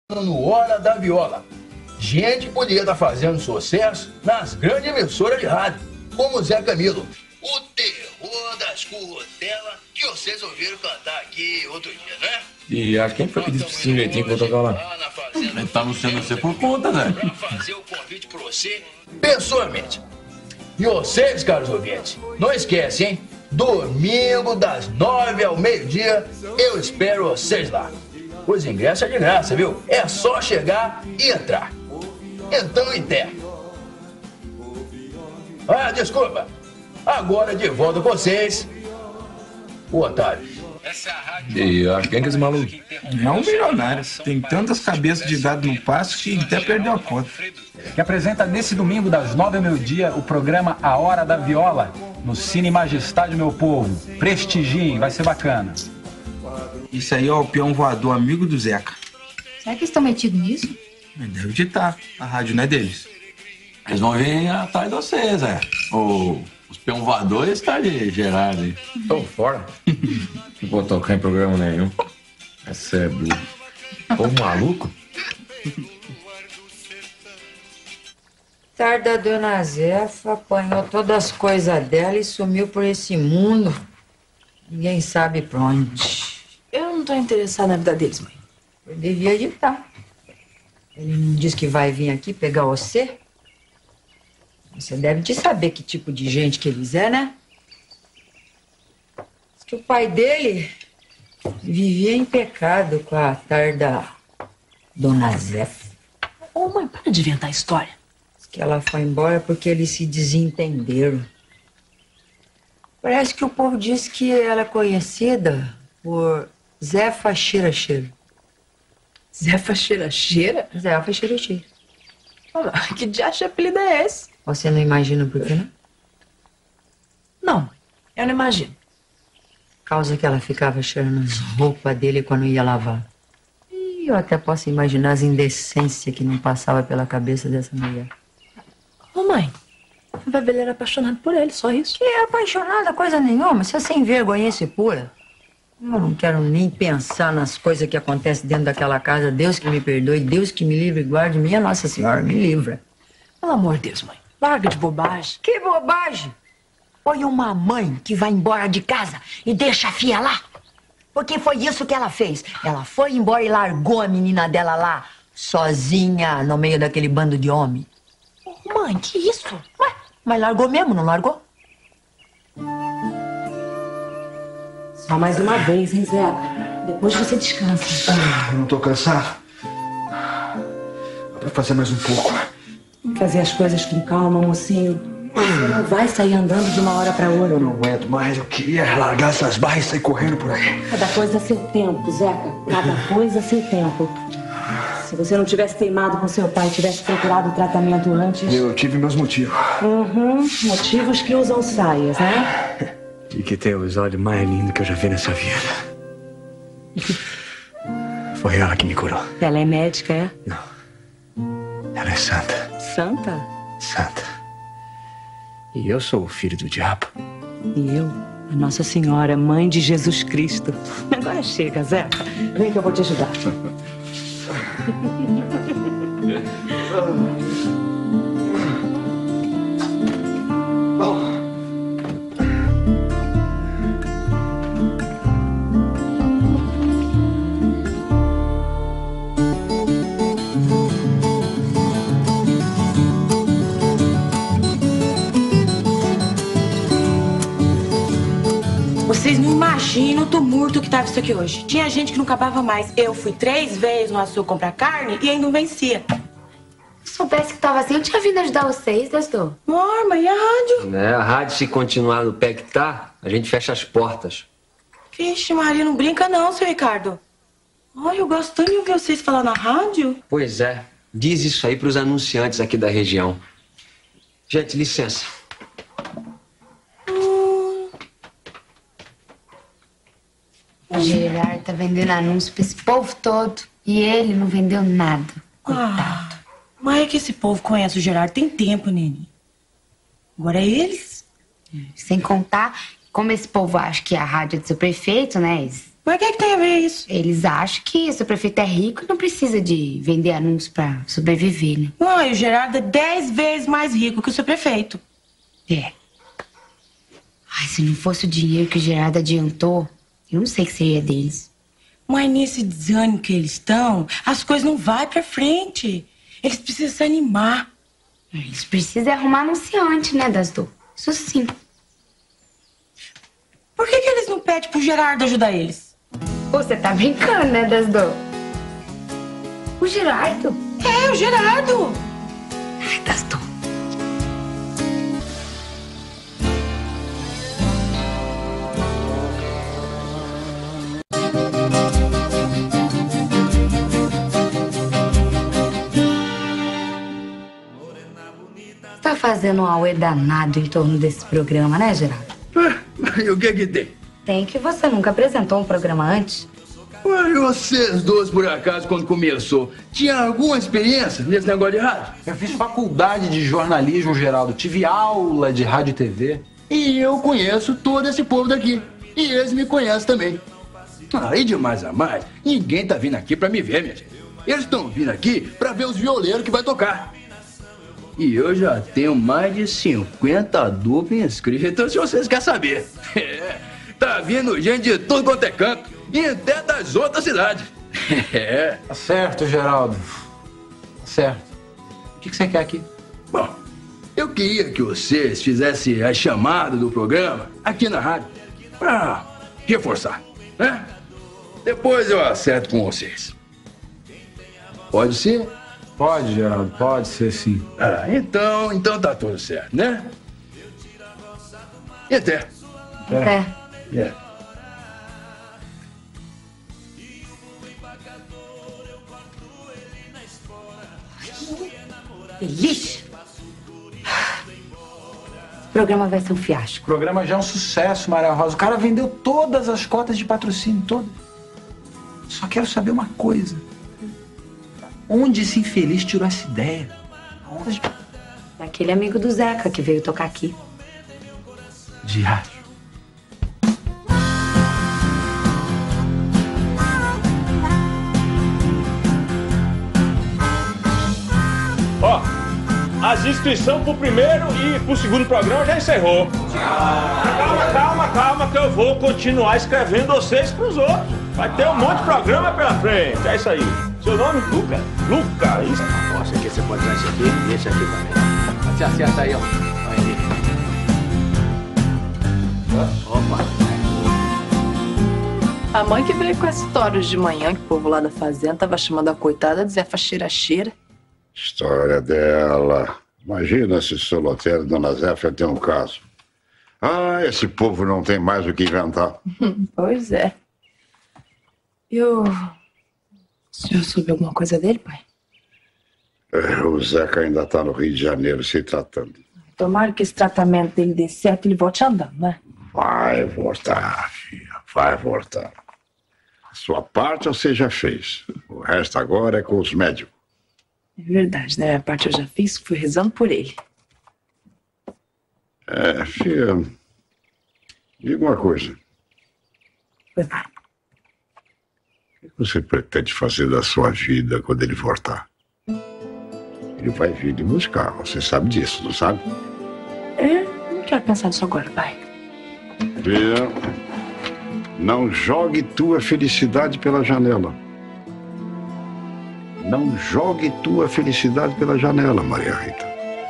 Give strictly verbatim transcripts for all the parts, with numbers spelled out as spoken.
no Hora da Viola. Gente podia estar fazendo sucesso nas grandes emissoras de rádio, como o Zé Camilo. O terror das curtelas que vocês ouviram cantar aqui outro dia, né? E a quem foi que disse pra esse sujeitinho que eu tocar lá? Ele tá anunciando você por conta, né? Pra fazer o convite pra você, pessoalmente. E vocês, caros ouvintes, não esquecem, hein? Domingo, das nove ao meio-dia, eu espero vocês lá. Os ingressos é de graça, viu? É só chegar e entrar. Então, enterra. Ah, desculpa. Agora de volta com vocês, o Otávio. E a quem que é esse maluco? É um milionário. Tem tantas cabeças de gado no passo que até perdeu a conta. Que apresenta nesse domingo, das nove ao meio-dia, o programa A Hora da Viola, no Cine Majestade, meu povo. Prestigiem, vai ser bacana. Isso aí é o peão voador, amigo do Zeca. Será que eles estão metidos nisso? Deve de estar. A rádio não é deles. Eles vão vir atrás de vocês, é. O, os peão voadores tá de Gerardo aí. Tô fora. Não vou tocar em programa nenhum. Essa é burro. Ô, maluco. Tarde, a dona Zefa apanhou todas as coisas dela e sumiu por esse mundo. Ninguém sabe pra onde. Eu não tô interessada na vida deles, mãe. Eu devia de estar. Ele não disse que vai vir aqui pegar você? Você deve de saber que tipo de gente que eles é, né? Diz que o pai dele vivia em pecado com a tarda dona Zefa. Ô, mãe, para de inventar história. Diz que ela foi embora porque eles se desentenderam. Parece que o povo diz que ela é conhecida por Zefa Cheira Cheira. Zefa Cheira Cheira? Zefa Cheira Cheira. Olha, que diacho de apelido é esse? Você não imagina por quê, não? Não, mãe, eu não imagino. Causa que ela ficava cheirando as roupas dele quando ia lavar. E eu até posso imaginar as indecências que não passava pela cabeça dessa mulher. Ô, mãe, o Bebê era apaixonado por ele, só isso. Que é apaixonada, coisa nenhuma. Você é sem vergonhice pura. Eu não quero nem pensar nas coisas que acontecem dentro daquela casa. Deus que me perdoe, Deus que me livre e guarde. Minha Nossa Senhora, me livra. Pelo amor de Deus, mãe. Larga de bobagem. Que bobagem? Foi uma mãe que vai embora de casa e deixa a filha lá. Porque foi isso que ela fez. Ela foi embora e largou a menina dela lá, sozinha, no meio daquele bando de homem. Ô, mãe, que isso? Ué, mas largou mesmo, não largou? Só mais uma vez, hein, Zeca? Depois você descansa. Ah, eu não tô cansado. Dá pra fazer mais um pouco. Fazer as coisas com calma, mocinho. Você não vai sair andando de uma hora pra outra. Eu não aguento mais. Eu queria largar essas barras e sair correndo por aí. Cada coisa a seu tempo, Zeca. Cada coisa a seu tempo. Se você não tivesse teimado com seu pai, tivesse procurado o tratamento antes... Eu tive meus motivos. Uhum, motivos que usam saias, né? E que tem os olhos mais lindos que eu já vi nessa vida. Foi ela que me curou. Ela é médica, é? Não. Ela é santa. Santa? Santa. E eu sou o filho do diabo. E eu, a Nossa Senhora, mãe de Jesus Cristo. Agora chega, Zeca. Vem que eu vou te ajudar. Vocês não imaginam o tumulto que tava isso aqui hoje. Tinha gente que não acabava mais. Eu fui três vezes no açougue comprar carne e ainda não vencia. Se soubesse que tava assim, eu tinha vindo ajudar vocês, Desdô. Amor, mas e a rádio? É, a rádio, se continuar no pé que tá, a gente fecha as portas. Vixe, Maria, não brinca não, seu Ricardo. Olha, eu gosto tanto de ouvir vocês falar na rádio. Pois é, diz isso aí pros anunciantes aqui da região. Gente, licença. O Gerard tá vendendo anúncio pra esse povo todo e ele não vendeu nada. Coitado. Ah, mas é que esse povo conhece o Gerard tem tempo, Nene. Agora é eles. Sem contar como esse povo acha que a rádio é do seu prefeito, né? Eles Mas o que, é que tem a ver isso? Eles acham que seu prefeito é rico e não precisa de vender anúncios pra sobreviver, né? Uai, o Gerardo é dez vezes mais rico que o seu prefeito. É. Ai, se não fosse o dinheiro que o Gerardo adiantou, eu não sei o que seria deles. Mas nesse desânimo que eles estão, as coisas não vão pra frente. Eles precisam se animar. Eles precisam arrumar anunciante, né, Dasdô? Isso sim. Por que, que eles não pedem pro Gerardo ajudar eles? Você tá brincando, né, Dasdô? O Gerardo? É, o Gerardo. Ai, Dasdô. Tá fazendo um auê danado em torno desse programa, né, Gerardo? E o que que tem? Tem que você nunca apresentou um programa antes. Ué, vocês dois, por acaso, quando começou, tinha alguma experiência nesse negócio de rádio? Eu fiz faculdade de jornalismo, Geraldo. Tive aula de rádio e T V. E eu conheço todo esse povo daqui. E eles me conhecem também. Ah, e de mais a mais, ninguém tá vindo aqui pra me ver, minha gente. Eles estão vindo aqui pra ver os violeiros que vai tocar. E eu já tenho mais de cinquenta duplas inscritas, se vocês querem saber. É, tá vindo gente de tudo quanto é canto, e até das outras cidades. É. Tá certo, Geraldo. Tá certo. O que que você quer aqui? Bom, eu queria que vocês fizessem a chamada do programa aqui na rádio, pra reforçar, né? Depois eu acerto com vocês. Pode ser? Pode, Geraldo, pode ser sim. Ah, então, então tá tudo certo, né? E até. Até. É. Delícia. O programa vai ser um fiasco. O programa já é um sucesso, Maria Rosa. O cara vendeu todas as cotas de patrocínio, todas. Só quero saber uma coisa. Onde esse infeliz tirou essa ideia? Onde? Daquele amigo do Zeca que veio tocar aqui. Diacho. Ó, as inscrições pro primeiro e pro segundo programa já encerrou. Calma, calma, calma, que eu vou continuar escrevendo vocês pros outros. Vai ter um monte de programa pela frente. É isso aí. Seu nome? Luca. Luca, isso. Nossa, aqui você pode usar esse aqui e esse aqui também. Você acerta aí, ó. Aí. Opa. A mãe que veio com essa história hoje de manhã, que o povo lá da fazenda tava chamando a coitada de Zé Faxeira-cheira. História dela. Imagina se o seu Lotério e Dona Zéfia tem um caso. Ah, esse povo não tem mais o que inventar. Pois é. E o... O senhor soube alguma coisa dele, pai? É, o Zeca ainda tá no Rio de Janeiro se tratando. Tomara que esse tratamento dele dê certo e ele volte andando, né? Vai voltar, filha. Vai voltar. A sua parte você já fez. O resto agora é com os médicos. É verdade, né? A parte eu já fiz, fui rezando por ele. É, filha. Diga uma coisa. Foi lá. O que você pretende fazer da sua vida quando ele voltar? Ele vai vir lhe buscar, você sabe disso, não sabe? É, não quero pensar nisso agora, pai. Filha, não jogue tua felicidade pela janela. Não jogue tua felicidade pela janela, Maria Rita.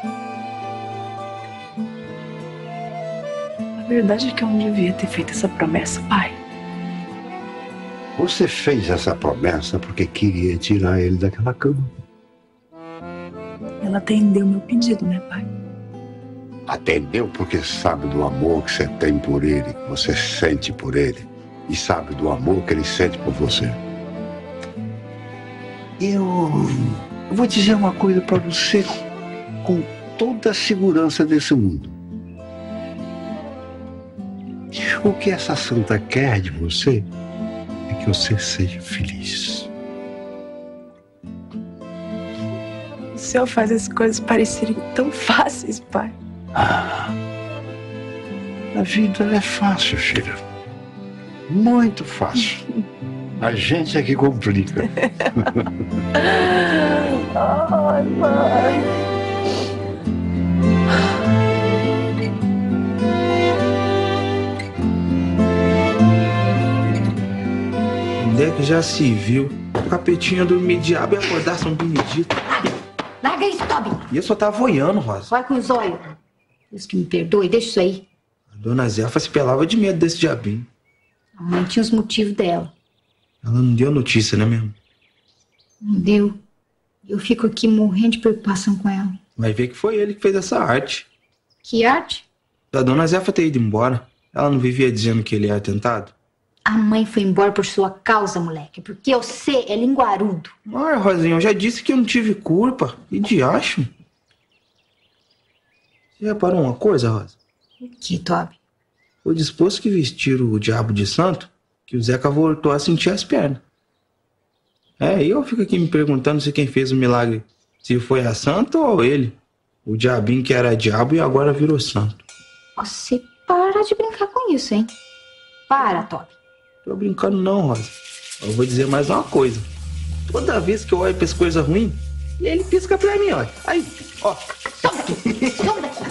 A verdade é que eu não devia ter feito essa promessa, pai. Você fez essa promessa porque queria tirar ele daquela cama. Ela atendeu meu pedido, né, pai? Atendeu porque sabe do amor que você tem por ele, que você sente por ele. E sabe do amor que ele sente por você. Eu, eu vou dizer uma coisa para você com toda a segurança desse mundo. O que essa santa quer de você é que você seja feliz. O senhor faz as coisas parecerem tão fáceis, pai. Ah, a vida é fácil, filha. Muito fácil. A gente é que complica. Ai, mãe. Onde é que já se viu? O capetinho dormir diabo e acordar São Benedito. Larga isso, Toby. E eu só tava olhando, Rosa. Vai com os olhos. Deus que me perdoe, deixa isso aí. A dona Zefa se pelava de medo desse diabinho. A mãe tinha os motivos dela. Ela não deu notícia, né mesmo? Não deu. Eu fico aqui morrendo de preocupação com ela. Vai ver que foi ele que fez essa arte. Que arte? Da dona Zefa ter ido embora. Ela não vivia dizendo que ele era atentado? A mãe foi embora por sua causa, moleque. Porque você é linguarudo. Ai, Rosinha, eu já disse que eu não tive culpa. E de acho. Você reparou uma coisa, Rosa? O que, Toby? Foi disposto que vestiram o diabo de santo que o Zeca voltou a sentir as pernas. É, e eu fico aqui me perguntando se quem fez o milagre, se foi a santa ou ele. O diabinho que era diabo e agora virou santo. Você para de brincar com isso, hein? Para, Toby. Tô brincando não, Rosa. Eu vou dizer mais uma coisa. Toda vez que eu olho pra as coisas ruins, ele pisca pra mim, olha. Aí, ó. Toma aqui. Toma daqui.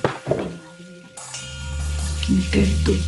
Que me perdoe.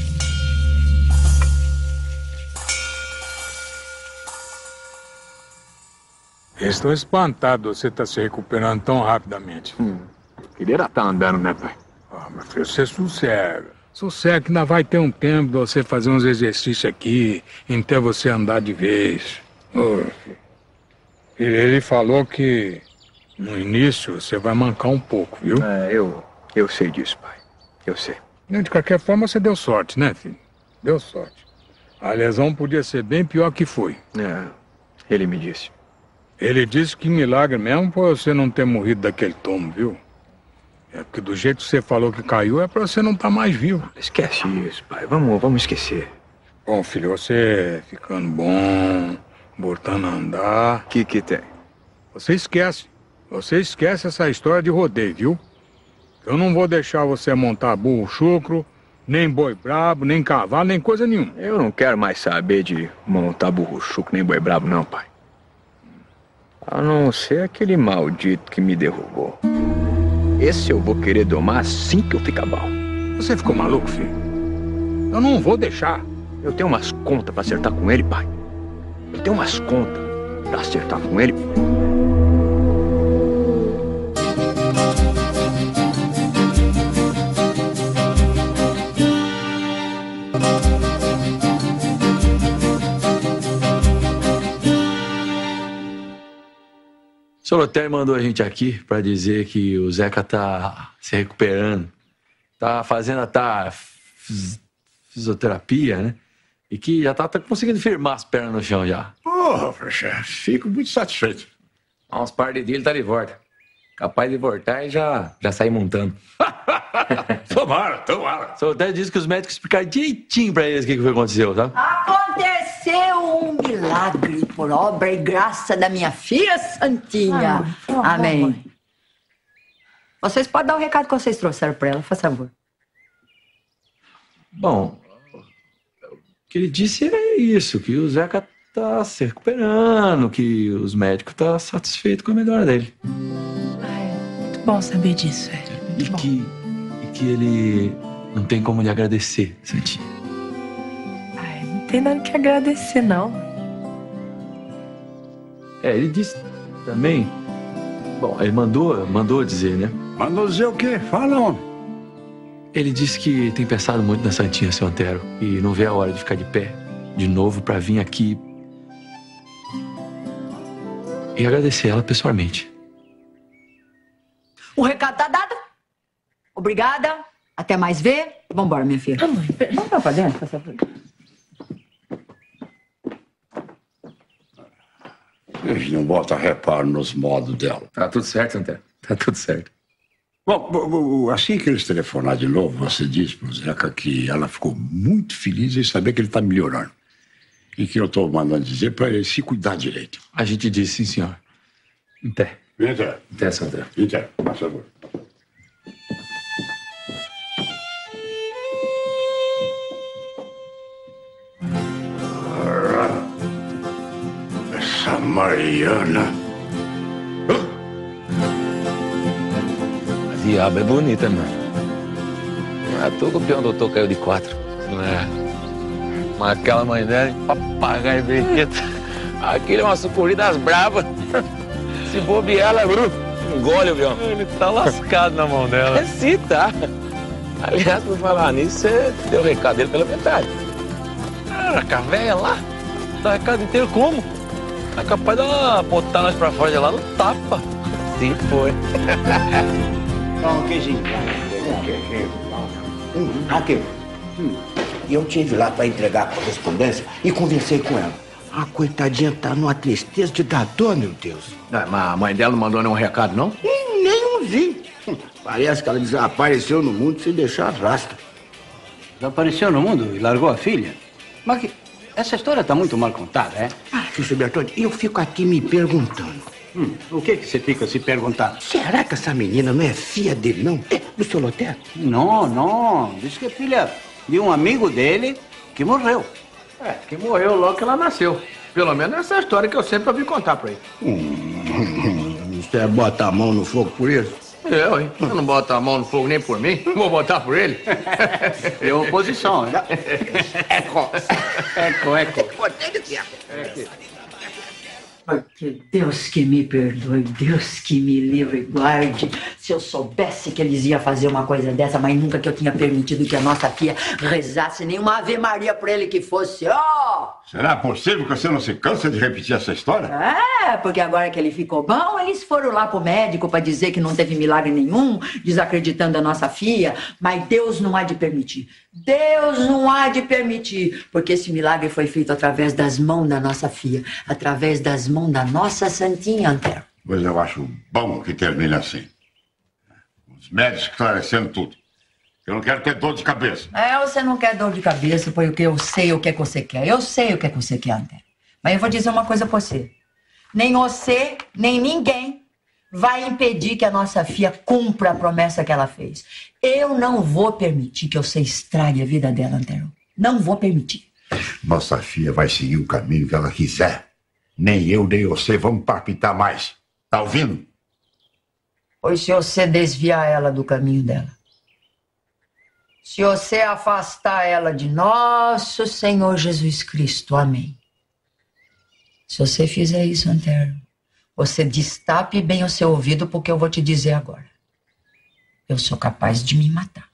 Estou espantado você estar se recuperando tão rapidamente. Hum. Queria estar andando, né, pai? Ah, meu filho, você sossega. Sossega que ainda vai ter um tempo de você fazer uns exercícios aqui, até você andar de vez. Oh, ele falou que no início você vai mancar um pouco, viu? É, eu, eu sei disso, pai. Eu sei. De qualquer forma, você deu sorte, né, filho? Deu sorte. A lesão podia ser bem pior que foi. É, ele me disse. Ele disse que milagre mesmo foi você não ter morrido daquele tomo, viu? É porque do jeito que você falou que caiu é pra você não estar mais vivo. Esquece isso, pai. Vamos, vamos esquecer. Bom, filho, você ficando bom, voltando a andar... O que que tem? Você esquece. Você esquece essa história de rodeio, viu? Eu não vou deixar você montar burro chucro, nem boi brabo, nem cavalo, nem coisa nenhuma. Eu não quero mais saber de montar burro chucro, nem boi brabo, não, pai. A não ser aquele maldito que me derrubou. Esse eu vou querer domar assim que eu ficar bom. Você ficou maluco, filho? Eu não vou deixar. Eu tenho umas contas pra acertar com ele, pai. Eu tenho umas contas pra acertar com ele. O Solotério mandou a gente aqui para dizer que o Zeca tá se recuperando, tá fazendo tá fisioterapia, né? E que já tá, tá conseguindo firmar as pernas no chão já. Porra, chefe, fico muito satisfeito. Há uns par de dias ele tá de volta. Capaz de voltar e já, já sair montando. Tomara, tomara. O Solotério disse que os médicos explicaram direitinho pra eles o que, que foi que aconteceu, tá? Aconteceu um milagre por obra e graça da minha filha Santinha. Ah, Amém. mamãe. Vocês podem dar o recado que vocês trouxeram pra ela, faz favor. Bom, o que ele disse é isso, que o Zeca tá se recuperando, que os médicos tá satisfeitos com a melhora dele. Muito bom saber disso, é. E que, e que ele não tem como lhe agradecer, Santinha. Não tem nada que agradecer, não. É, ele disse também... Bom, ele mandou, mandou dizer, né? Mandou dizer o quê? Fala, homem. Ele disse que tem pensado muito na Santinha, seu Antero, e não vê a hora de ficar de pé de novo pra vir aqui e agradecer ela pessoalmente. O recado tá dado. Obrigada. Até mais ver. Vambora, minha filha. Mãe, vamos lá pra dentro, por favor. Eles não botam reparo nos modos dela. Tá tudo certo, Antero. Tá tudo certo. Bom, assim que eles telefonar de novo, você diz pro Zeca que ela ficou muito feliz em saber que ele tá melhorando. E que eu tô mandando dizer pra ele se cuidar direito. A gente disse, sim, senhor. Até. Até. Até, seu Antero. Até. Por favor. Mariana. A diaba é bonita, mano. Não é à toa que o peão doutor caiu de quatro. Não é? Mas aquela mãe dela, papagaio brinquedo. Aquele é uma sucuri das bravas. Se bobear, ela engole o peão. Ele tá lascado na mão dela. É, sim, tá. Aliás, por falar nisso, você deu o recado dele pela metade. Caraca, a velha lá, dá o recado inteiro como? É capaz dela botar nós pra fora de lá no tapa. Sim, foi. Só um queijinho. Um queijinho. Hum, aqui. Hum. E eu tive lá pra entregar a correspondência e conversei com ela. A coitadinha tá numa tristeza de dar dor, meu Deus. Não, mas a mãe dela não mandou nenhum recado, não? Hum, nenhumzinho. Parece que ela desapareceu no mundo sem deixar rastro. Desapareceu no mundo e largou a filha? Mas que... essa história tá muito mal contada, é? Ah, Tio Bertone, eu fico aqui me perguntando. Hum, o que que você fica se perguntando? Será que essa menina não é filha dele, não? É do seu Lotero? Não, não. Diz que é filha de um amigo dele que morreu. É, que morreu logo que ela nasceu. Pelo menos essa é a história que eu sempre ouvi contar pra ele. Hum, você bota a mão no fogo por isso? Eu, hein? Eu não boto a mão no fogo nem por mim. Vou botar por ele. É oposição, né? Eco. Eco, eco. Porque Deus que me perdoe, Deus que me livre e guarde. Se eu soubesse que eles iam fazer uma coisa dessa, mas nunca que eu tinha permitido que a nossa filha rezasse nenhuma Ave Maria pra ele que fosse, ó! Oh! Será possível que você não se cansa de repetir essa história? É, porque agora que ele ficou bom, eles foram lá pro médico pra dizer que não teve milagre nenhum, desacreditando a nossa filha, mas Deus não há de permitir. Deus não há de permitir, porque esse milagre foi feito através das mãos da nossa filha, através das mãos da nossa santinha, Antero. Pois eu acho bom que termine assim. Os médicos esclarecendo tudo. Eu não quero ter dor de cabeça. É, você não quer dor de cabeça, porque eu sei o que é que você quer. Eu sei o que é que você quer, Antero. Mas eu vou dizer uma coisa pra você. Nem você, nem ninguém vai impedir que a nossa filha cumpra a promessa que ela fez. Eu não vou permitir que você estrague a vida dela, Antero. Não vou permitir. Nossa filha vai seguir o caminho que ela quiser. Nem eu, nem você vamos palpitar mais. Tá ouvindo? Pois se você desviar ela do caminho dela, se você afastar ela de nosso Senhor Jesus Cristo, amém. Se você fizer isso, Antero, você destape bem o seu ouvido, porque eu vou te dizer agora. Eu sou capaz de me matar.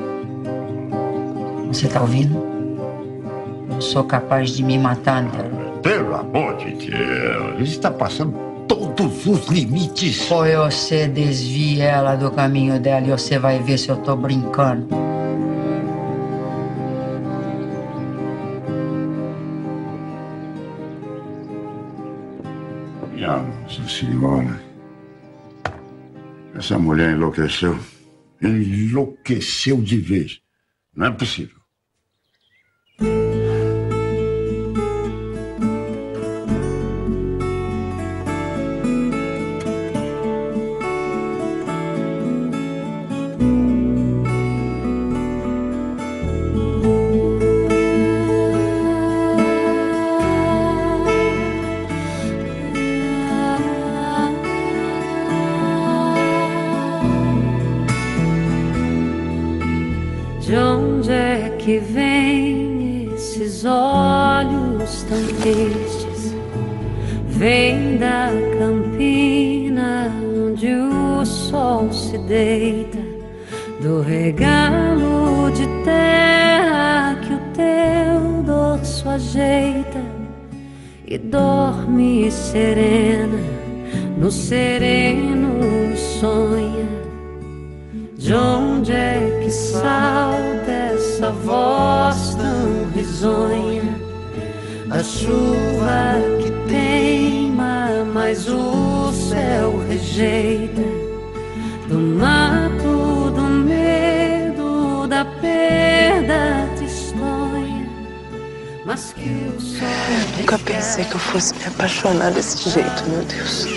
Você tá ouvindo? Eu sou capaz de me matar, Antero. Pelo amor de Deus, ele está passando todos os limites. Ou você desvia ela do caminho dela e você vai ver se eu tô brincando. Minha Nossa Senhora, essa mulher enlouqueceu. Enlouqueceu de vez. Não é possível. De onde é que vem esses olhos tão tristes? Vem da campina onde o sol se deita, do regalo de terra que o teu dorso ajeita, e dorme serena, no sereno sonha. De onde é que salta essa voz tão risonha? A chuva que teima, mas o céu rejeita. Do mato, do medo, da perda tristonha, mas que o sol... Nunca pensei que eu fosse me apaixonar desse jeito, meu Deus.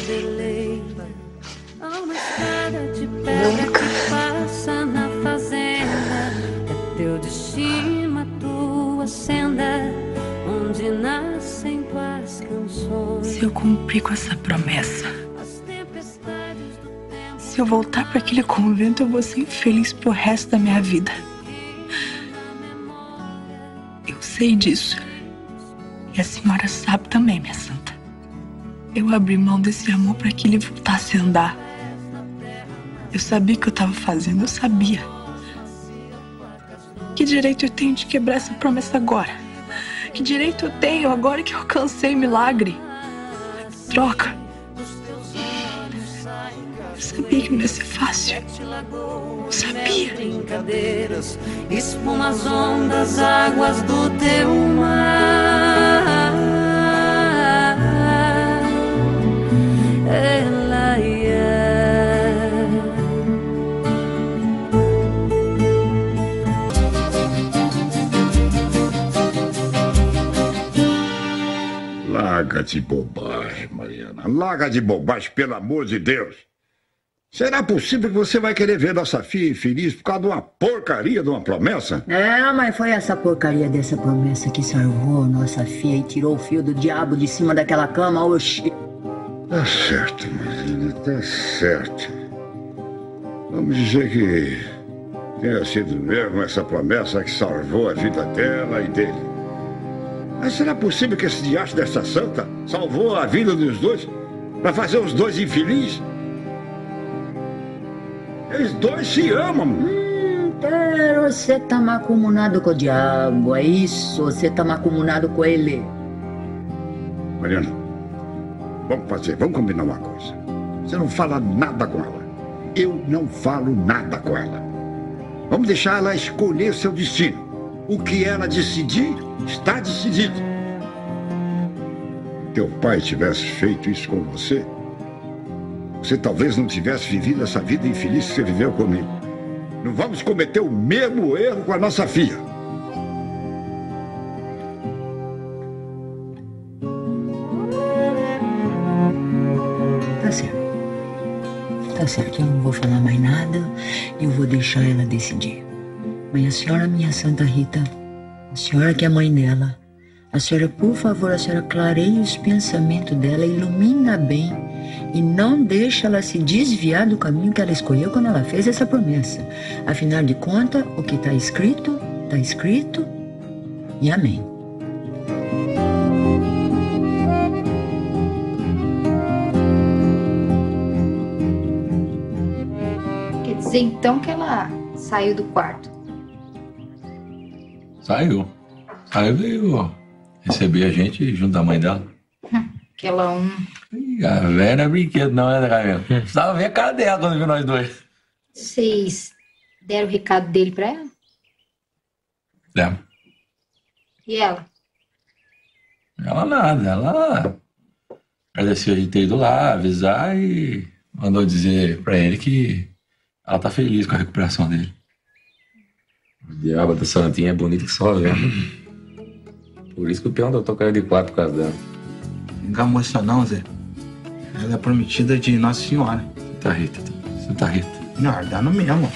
Nunca. Passa na fazenda, é teu destino, a tua senda, onde nascem tuas canções. Se eu cumprir cumprir com essa promessa. Se eu voltar para aquele convento, eu vou ser infeliz pro resto da minha vida. Eu sei disso. E a senhora sabe também, minha santa. Eu abri mão desse amor para que ele voltasse a andar. Eu sabia o que eu estava fazendo, eu sabia. Que direito eu tenho de quebrar essa promessa agora? Que direito eu tenho agora que eu alcancei o milagre? Troca. Eu sabia que não ia ser fácil. Eu sabia. Brincadeiras, espuma as ondas, águas do teu mar. Ela é. Larga de bobagem, Mariana. Larga de bobagem, pelo amor de Deus. Será possível que você vai querer ver nossa filha infeliz por causa de uma porcaria de uma promessa? É, mas foi essa porcaria dessa promessa que salvou nossa filha e tirou o fio do diabo de cima daquela cama, oxi. Tá certo, Mariana, tá certo. Vamos dizer que tenha sido mesmo essa promessa que salvou a vida dela e dele. Mas será possível que esse diacho dessa santa salvou a vida dos dois para fazer os dois infelizes? Eles dois se amam. Hum, pero você tá macumunado com o diabo, é isso? Você tá macumunado com ele. Mariana, vamos fazer, vamos combinar uma coisa. Você não fala nada com ela. Eu não falo nada com ela. Vamos deixar ela escolher seu destino. O que ela decidir, está decidido. Se teu pai tivesse feito isso com você, você talvez não tivesse vivido essa vida infeliz que você viveu comigo. Não vamos cometer o mesmo erro com a nossa filha. Tá certo. Tá certo, eu não vou falar mais nada. Eu vou deixar ela decidir. Mas a senhora, minha Santa Rita, a senhora que é mãe dela, a senhora, por favor, a senhora clareie os pensamentos dela, ilumina bem e não deixa ela se desviar do caminho que ela escolheu quando ela fez essa promessa. Afinal de contas, o que está escrito, está escrito e amém. Quer dizer, então, que ela saiu do quarto? Saiu. Saiu, veio receber a gente junto da mãe dela. Aquela um... Ih, a velha não é brinquedo não, né, Camila? Precisava ver a cara dela quando viu nós dois. Vocês deram o recado dele pra ela? É. E ela? Ela nada, ela agradeceu a gente ter ido lá, avisar e mandou dizer pra ele que ela tá feliz com a recuperação dele. O diabo da Santinha é bonito que só vê. Por isso que o peão doutor caiu de quatro por causa dela. Não engamou isso não, Zé. Ela é prometida de Nossa Senhora. Santa Rita, Santa Rita. Não, dá no mesmo.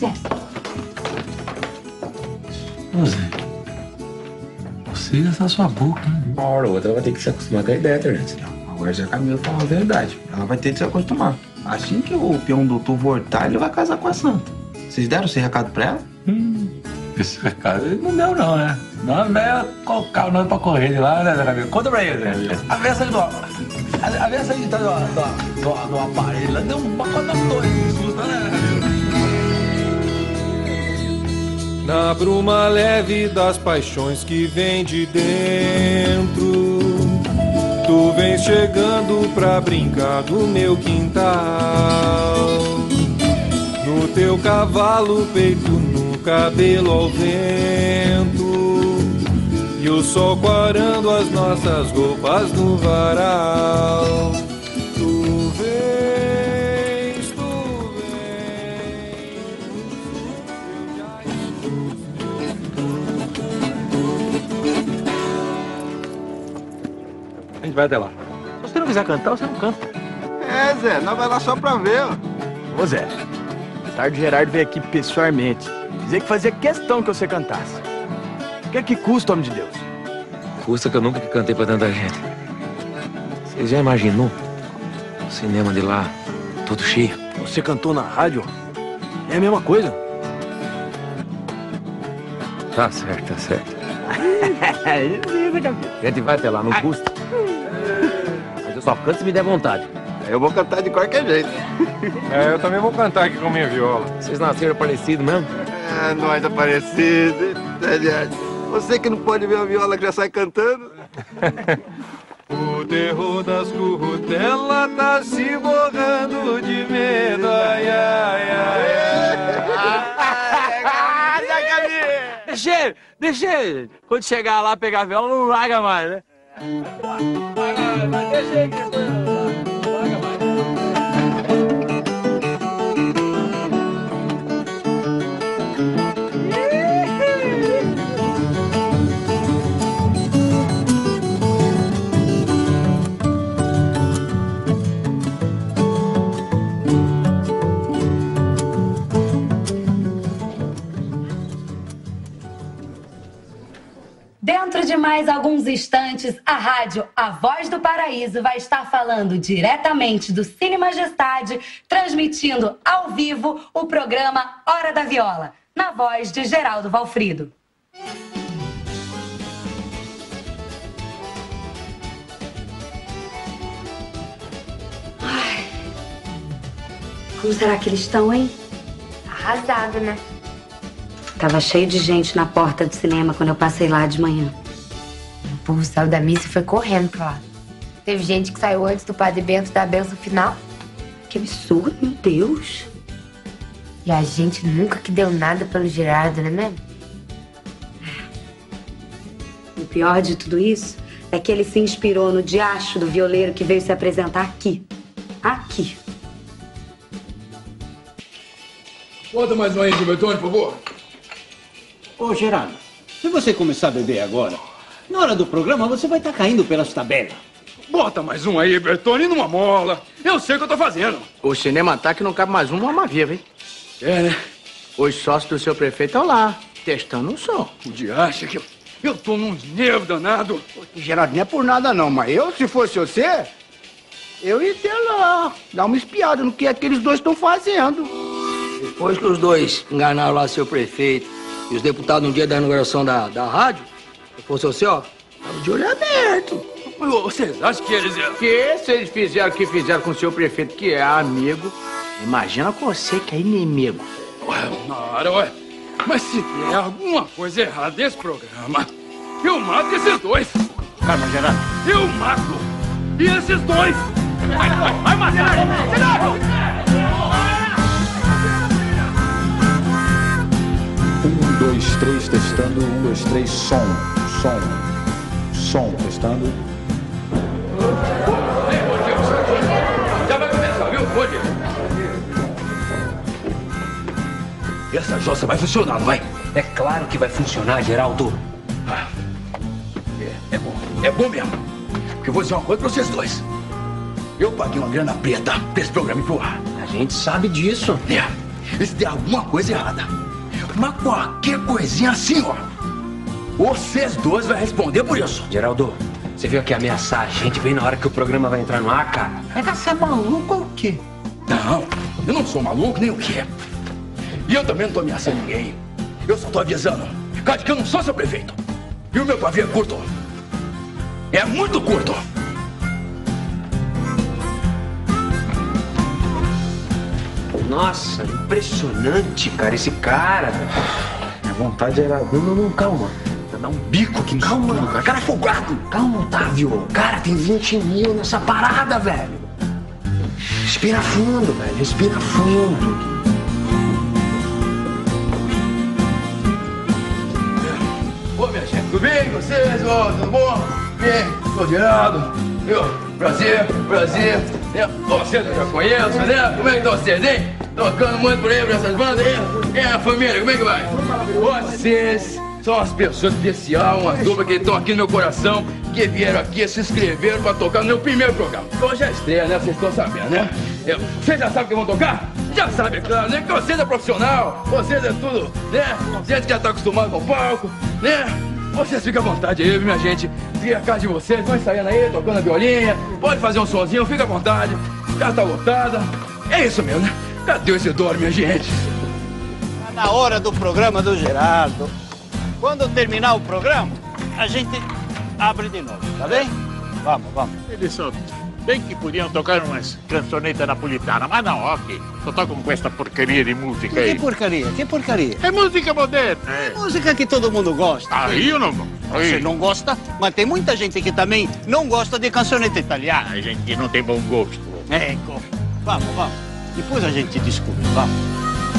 Ô Zé, você essa sua boca, né? Uma hora ou outra vai ter que se acostumar com a ideia, Terence. Agora Zé Camilo fala a verdade. Ela vai ter que se acostumar. Assim que o peão doutor voltar, ele vai casar com a santa. Vocês deram esse recado pra ela? Hum, esse recado ele não deu não, né? Não, não é colocar o nome pra correr de lá, né, Zé Camilo? Conta pra ele, né? A versão aí do... A versão aí do, do, do, do aparelho lá deu um pacote todo de susto, né, Camilo? Na bruma leve das paixões que vem de dentro, tu vens chegando pra brincar do meu quintal. No teu cavalo, peito no cabelo ao vento, e o sol quarando as nossas roupas no varal. Tu vens, tu A gente vai até lá. Se você não quiser cantar, você não canta. É, Zé, nós vai lá só pra ver, ó. Ô, Zé, tarde o Gerardo veio aqui pessoalmente dizer que fazia questão que você cantasse. O que é que custa, homem de Deus? Custa que eu nunca cantei pra tanta gente. Você já imaginou? O cinema de lá, todo cheio. Você cantou na rádio? É a mesma coisa. Tá certo, tá certo. A gente vai até lá, não custa. Mas eu só canto se me der vontade. Eu vou cantar de qualquer jeito. É, eu também vou cantar aqui com minha viola. Vocês nasceram parecidos mesmo? É, nós é parecido. Você que não pode ver a viola que já sai cantando. O terror das currutelas tá se borrando de medo. Ai, ai, ai. Deixa ele, deixa ele. Quando chegar lá pegar a viola, não larga mais, né? Deixa ele. Dentro de mais alguns instantes, a rádio A Voz do Paraíso vai estar falando diretamente do Cine Majestade, transmitindo ao vivo o programa Hora da Viola, na voz de Geraldo Valfrido. Ai, como será que eles estão, hein? Arrasado, né? Tava cheio de gente na porta do cinema quando eu passei lá de manhã. O povo saiu da missa e foi correndo pra lá. Teve gente que saiu antes do Padre Bento dar a bênção final. Que absurdo, meu Deus. E a gente nunca que deu nada pelo Gerardo, né mesmo? O pior de tudo isso é que ele se inspirou no diacho do violeiro que veio se apresentar aqui. Aqui. Bota mais um aí, Gilbertone, por favor. Ô, Gerardo, se você começar a beber agora, na hora do programa você vai estar caindo pelas tabelas. Bota mais um aí, Bertone, numa mola. Eu sei o que eu tô fazendo. O cinema tá que não cabe mais um numa viva, hein? É, né? Os sócios do seu prefeito estão lá, testando o som. O dia acha que eu, eu tô num nervo danado. Gerardo, não é por nada não, mas eu, se fosse você, eu ia ter lá, dar uma espiada no que aqueles dois estão fazendo. Depois que os dois enganaram lá seu prefeito e os deputados no dia da inauguração da, da rádio, se fosse você, ó, tava de olho aberto. Mas vocês acham que eles... Que se eles fizeram o que fizeram com o seu prefeito, que é amigo, imagina com você que é inimigo. Ué, Nara, ué, mas se der alguma coisa errada nesse programa, eu mato esses dois. Calma, Gerardo. Eu mato e esses dois. Vai, vai, vai matar. Gerardo! Um, dois, três, testando. Um, dois, três, som. Som. Som, testando. Já vai começar, viu? Pode. Essa jossa vai funcionar, não vai? É claro que vai funcionar, Geraldo. Ah, é, é bom. É bom mesmo. Porque eu vou dizer uma coisa pra vocês dois. Eu paguei uma grana preta pra esse programa ir pro ar. A gente sabe disso. É. E se der alguma coisa errada, mas qualquer coisinha assim, ó, vocês dois vão responder por isso. Geraldo, você veio aqui ameaçar a gente bem na hora que o programa vai entrar no ar, cara? É que você é maluco ou o quê? Não, eu não sou maluco nem o quê. E eu também não tô ameaçando ninguém. Eu só tô avisando, cara, que eu não sou seu prefeito. E o meu pavio é curto. É muito curto. Nossa, impressionante, cara, esse cara. A vontade era... Não, não, não, calma. Dá um bico aqui. Calma, tudo, cara. Cara folgado. Calma, Otávio. Cara, tem vinte mil nessa parada, velho. Respira fundo, velho. Respira fundo. Ô, minha gente, tudo bem com vocês? Ô, tudo bom? Bem, sou o Geraldo. Eu, prazer, prazer. Vocês eu já conheço, né? Como é que estão vocês, hein? Tocando muito por aí pra essas bandas aí? É, a família, como é que vai? Vocês são umas pessoas especiais, umas duplas que estão aqui no meu coração, que vieram aqui, se inscreveram pra tocar no meu primeiro programa. Hoje é estreia, né? Vocês estão sabendo, né? Eu, vocês já sabem que vão tocar? Já sabem, é claro, né? Que vocês é profissional, vocês é tudo, né? Gente que já tá acostumado com o palco, né? vocês ficam à vontade aí, minha gente. Fica a casa de vocês, vão ensaiando aí, tocando a violinha. Pode fazer um sonzinho, fica à vontade. A casa tá lotada. É isso mesmo, né? Cadê esse Isidoro, minha gente? Tá na hora do programa do Gerardo. Quando terminar o programa, a gente abre de novo, tá bem? Vamos, vamos. Eles só bem que podiam tocar umas cançonetas napolitanas, mas não, ok. Só tocam com essa porcaria de música aí. Que porcaria? Que porcaria? É música moderna. É música que todo mundo gosta. Aí eu não gosto. Você não gosta, mas tem muita gente que também não gosta de cançoneta italiana. A gente não tem bom gosto. É, vamos, vamos. Depois a gente discute, vamos.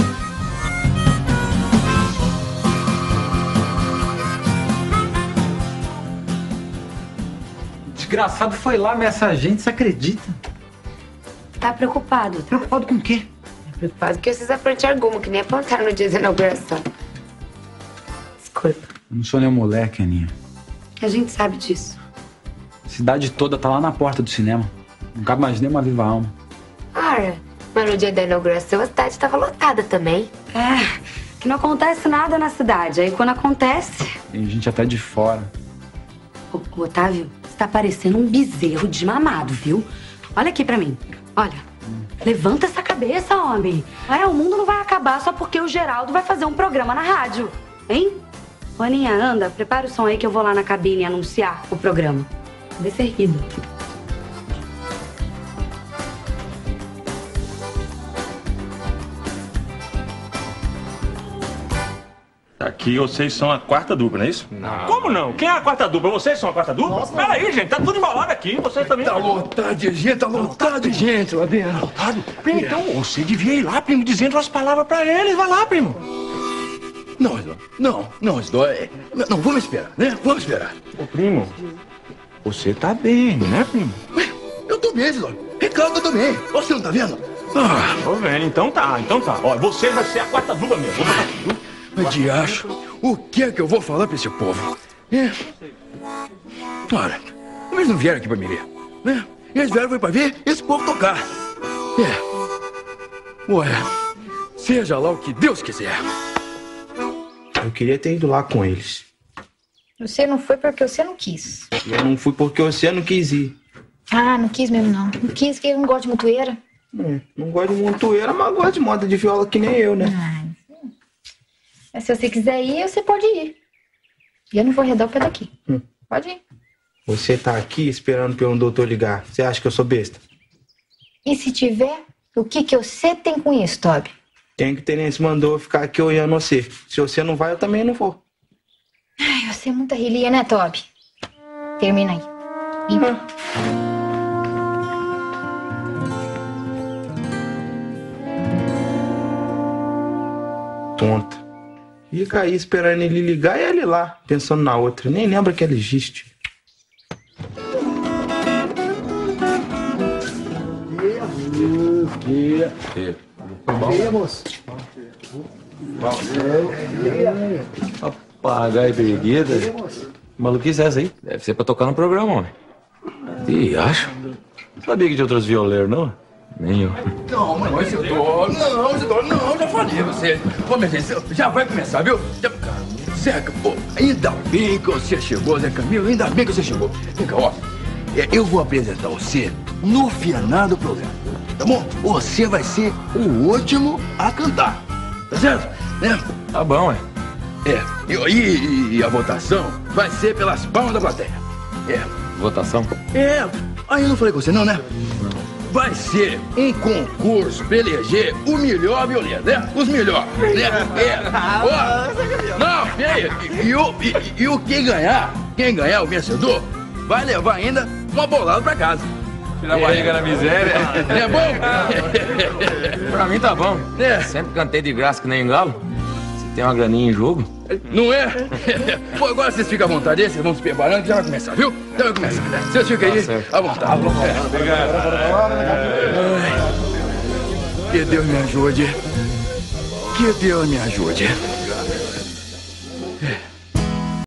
Desgraçado foi lá ameaçar a gente, você acredita? Tá preocupado? Preocupado com o quê? Preocupado porque vocês aprontaram alguma, que nem aprontaram no dia da inauguração. Desculpa. Eu não sou nem um moleque, Aninha. A gente sabe disso. A cidade toda tá lá na porta do cinema. Não cabe mais nem uma viva alma. Ora, mas no dia da inauguração a cidade estava lotada também. É, que não acontece nada na cidade. Aí quando acontece... Tem gente até de fora. Ô, ô, Otávio, você tá parecendo um bezerro desmamado, viu? Olha aqui pra mim. Olha. Hum. Levanta essa cabeça, homem. É, o mundo não vai acabar só porque o Geraldo vai fazer um programa na rádio. Hein? Ô, Aninha, anda, prepara o som aí que eu vou lá na cabine anunciar o programa. Desce erguido. Aqui vocês são a quarta dupla, não é isso? Não. Como não? Quem é a quarta dupla? Vocês são a quarta dupla? Nossa, peraí, gente, tá tudo embalado aqui. Vocês também. Tá lotado de gente, tá lotado de gente lá dentro. Lotado? Primo, então você devia ir lá, primo, dizendo umas palavras pra eles. Vai lá, primo. Não, Isidoro. Não, não, Isidoro. É... Não, vamos esperar, né? Vamos esperar. Ô, primo, você tá bem, né, primo? Ué, eu tô bem, Isidoro. Reclamo que eu tô bem. Você não tá vendo? Ah, tô vendo. Então tá, então tá. Ó, você vai ser a quarta dupla mesmo. Mas diacho, o que é que eu vou falar pra esse povo? É. Ora, eles não vieram aqui pra me ver, né? Eles vieram foi pra ver esse povo tocar. É. Olha, seja lá o que Deus quiser. Eu queria ter ido lá com eles. Você não foi porque você não quis. Eu não fui porque você não quis ir. Ah, não quis mesmo não. Não quis porque eu não gosto de montoeira. Hum, não gosto de montoeira, mas gosto de moda de viola que nem eu, né? Ah. Mas se você quiser ir, você pode ir. E eu não vou arredar o pé daqui. Hum. Pode ir. Você tá aqui esperando pelo doutor ligar. Você acha que eu sou besta? E se tiver, o que que você tem com isso, Toby? Tem que ter nesse mandou eu ficar aqui olhando você. Se você não vai, eu também não vou. Ai, você é muita rilia, né, Toby? Termina aí. Vem. Tonta. Fica aí esperando ele ligar e ele lá, pensando na outra. Nem lembra que ela existe. Que? Que? Que, moço? Papagaio preguiça. Maluquice é essa aí? Deve ser pra tocar no programa, homem. Ih, acho. Não sabia que tinha outros violeiros, não? Nem eu. Não, não, Isidoro, não, Isidoro, não, já falei você. Ô, minha gente, já vai começar, viu? Já... Zeca, pô, ainda bem que você chegou, Zé Camilo, ainda bem que você chegou. Fica, ó, eu vou apresentar você no final do programa, tá bom? Você vai ser o último a cantar, tá certo? É. Tá bom, é. É, e, e, e a votação vai ser pelas palmas da plateia. É. Votação? É, aí eu não falei com você não, né? Vai ser um concurso pra eleger o melhor violino, né? Os melhores, né? É. Ó, não, peraí. E, e, o, e, e o quem ganhar, quem ganhar, o vencedor, vai levar ainda uma bolada pra casa. Tirar a barriga na miséria. É bom? Pra mim tá bom. É. Sempre cantei de graça que nem galo. Se tem uma graninha em jogo. Não é? Pô, agora vocês ficam à vontade aí, vocês vão se preparando que já vai começar, viu? Já vai começar. Vocês ficam aí à vontade. É. Que Deus me ajude. Que Deus me ajude. É.